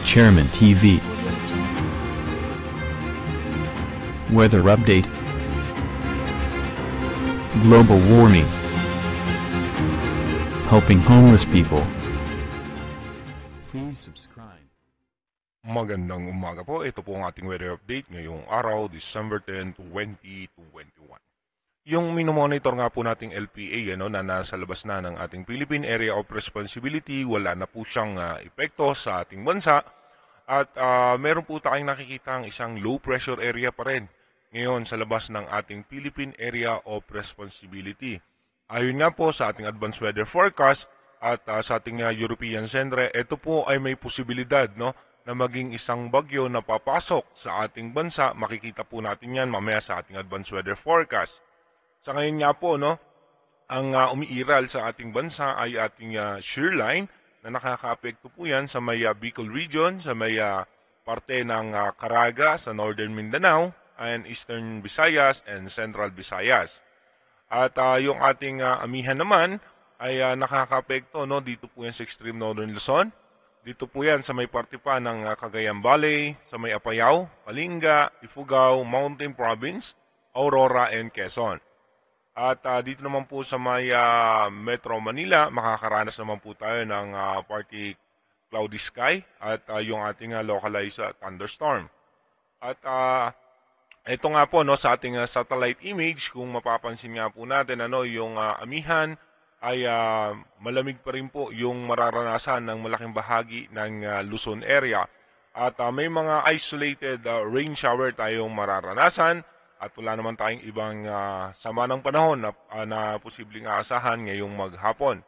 Chairman TV. Weather update. Global warming. Helping homeless people. Please subscribe. Magandang umaga po. Ito po ang ating weather update ngayong araw, December 10, 2021. Yung minomonitor nga po nating LPA na nasa labas na ng ating Philippine Area of Responsibility, wala na po siyang epekto sa ating bansa. At meron po tayong nakikita ang isang low pressure area pa rin ngayon sa labas ng ating Philippine Area of Responsibility. Ayon nga po sa ating advanced weather forecast at sa ating European Centre, ito po ay may posibilidad na maging isang bagyo na papasok sa ating bansa. Makikita po natin yan mamaya sa ating advanced weather forecast. Sa ngayon nga po, ang umiiral sa ating bansa ay ating shear line na nakaka-apekto po yan sa may Bicol Region, sa may parte ng Caraga sa northern Mindanao, and eastern Visayas and Central Visayas. At yung ating amihan naman ay nakaka-apekto dito po yan sa extreme northern Luzon. Dito po yan sa may parte pa ng Cagayan Valley, sa may Apayao, Kalinga, Ifugao, Mountain Province, Aurora and Quezon. At dito naman po sa may Metro Manila, makakaranas naman po tayo ng partly cloudy sky at yung ating localized thunderstorm. At ito nga po sa ating satellite image, kung mapapansin nga po natin yung amihan ay malamig pa rin po yung mararanasan ng malaking bahagi ng Luzon area. At may mga isolated rain shower tayong mararanasan. At wala naman tayong ibang sama ng panahon na posibleng aasahan ngayong maghapon.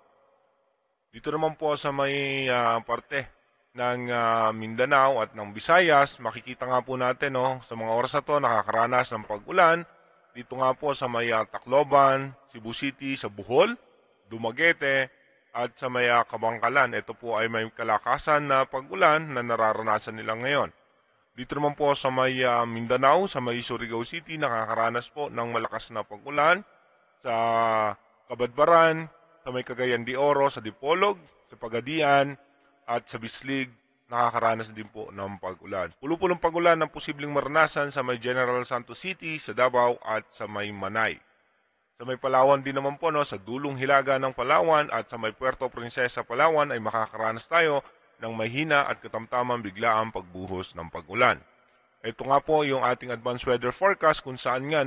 Dito naman po sa may parte ng Mindanao at ng Visayas, makikita nga po natin sa mga oras na to nakakaranas ng pag-ulan. Dito nga po sa may Tacloban, Cebu City, sa Bohol, Dumaguete at sa may Kabangkalan. Ito po ay may kalakasan na pag-ulan na nararanasan nila ngayon. Dito naman po sa may Mindanao, sa may Surigao City, nakakaranas po ng malakas na pag-ulan. Sa Kabadbaran, sa may Cagayan de Oro, sa Dipolog, sa Pagadian, at sa Bislig, nakakaranas din po ng pag-ulan. Pulo-pulong pag-ulan ang posibleng maranasan sa may General Santos City, sa Davao, at sa may Manay. Sa may Palawan din naman po, sa dulong hilaga ng Palawan at sa may Puerto Princesa, Palawan, ay makakaranas tayo ng mahina at katamtamang biglaang pagbuhos ng pag-ulan. Ito nga po yung ating advanced weather forecast kung saan nga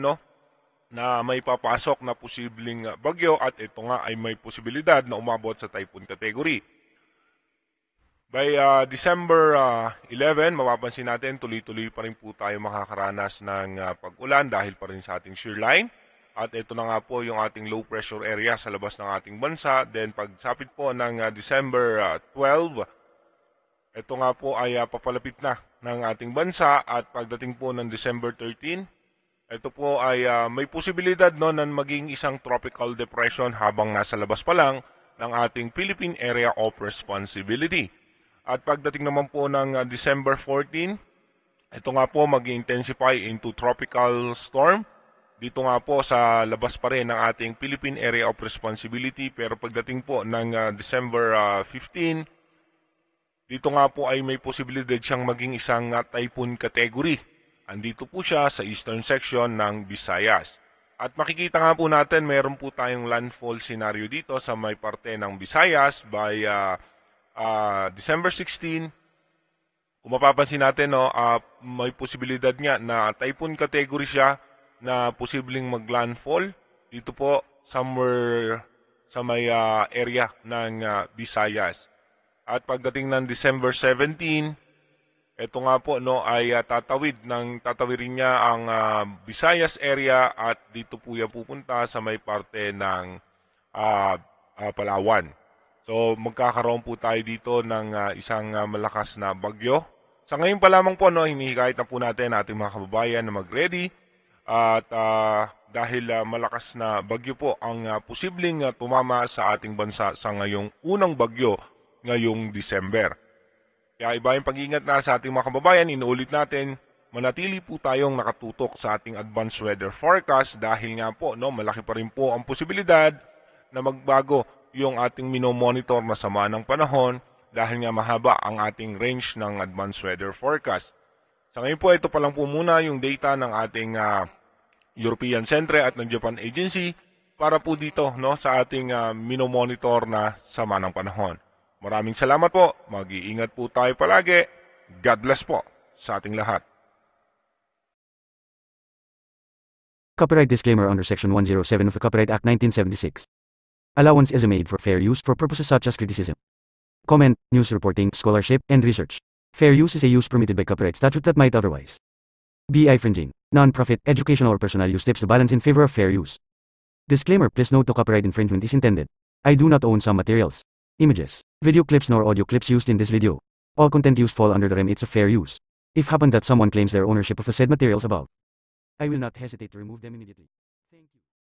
na may papasok na posibleng bagyo at ito nga ay may posibilidad na umabot sa typhoon category. By December 11, mapapansin natin tuloy-tuloy pa rin po tayo makakaranas ng pag-ulan dahil pa rin sa ating shear line. At ito na nga po yung ating low pressure area sa labas ng ating bansa. Then pagsapit po ng December 12, ito nga po ay papalapit na ng ating bansa at pagdating po ng December 13, ito po ay may posibilidad na maging isang tropical depression habang nasa labas pa lang ng ating Philippine Area of Responsibility. At pagdating naman po ng December 14, ito nga po mag-intensify into tropical storm. Dito nga po sa labas pa rin ng ating Philippine Area of Responsibility, pero pagdating po ng December 15, dito nga po ay may posibilidad siyang maging isang typhoon category. Andito po siya sa eastern section ng Visayas. At makikita nga po natin, mayroon po tayong landfall scenario dito sa may parte ng Visayas by December 16. Kung mapapansin natin, may posibilidad nga na typhoon category siya na posibleng maglandfall dito po somewhere sa may area ng Visayas. At pagdating ng December 17, ito nga po ay tatawirin niya ang Visayas area at dito po yan pupunta sa may parte ng Palawan. So magkakaroon po tayo dito ng isang malakas na bagyo. Sa ngayon pa lamang po, hinihikayat na po natin ating mga kababayan na mag-ready. At dahil malakas na bagyo po ang posibleng tumama sa ating bansa sa ngayong unang bagyo ngayong December. Kaya iba yung pag-iingat na sa ating mga kababayan, inuulit natin, manatili po tayong nakatutok sa ating advanced weather forecast dahil nga po malaki pa rin po ang posibilidad na magbago yung ating minomonitor na sama ng panahon dahil nga mahaba ang ating range ng advanced weather forecast. Sa ngayon po, ito pa lang po muna yung data ng ating European Centre at ng Japan Agency para po dito sa ating minomonitor na sama ng panahon. Maraming salamat po. Mag-iingat po tayo palagi. God bless po sa ating lahat. Copyright disclaimer under Section 107 of the Copyright Act 1976. Allowance is made for fair use for purposes such as criticism, comment, news reporting, scholarship, and research. Fair use is a use permitted by copyright statute that might otherwise be infringing. Non-profit, educational, or personal use tips the balance in favor of fair use. Disclaimer: please note no copyright infringement is intended. I do not own some materials, images, video clips nor audio clips used in this video. All content used fall under the remits of fair use. If happen that someone claims their ownership of the said materials above, I will not hesitate to remove them immediately.